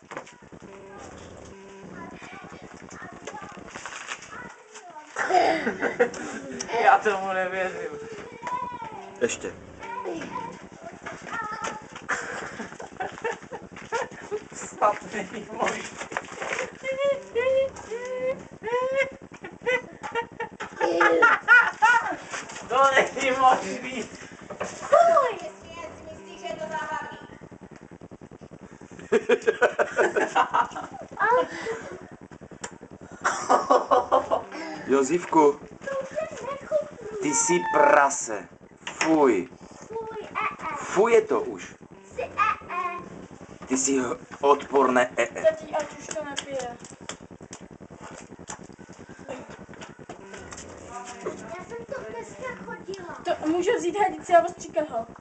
Já tomu nevěřím. Ještě. Snad není možný. To není možný. Fuj, jestli si myslíš, že je to zábavný. Josifku, ty jsi prase. Fuj. Fuj je to už. Ty jsi odporné Tati, ať už to nepije. Já jsem to dneska chodila. To může vzít hadici a ostříkat ho.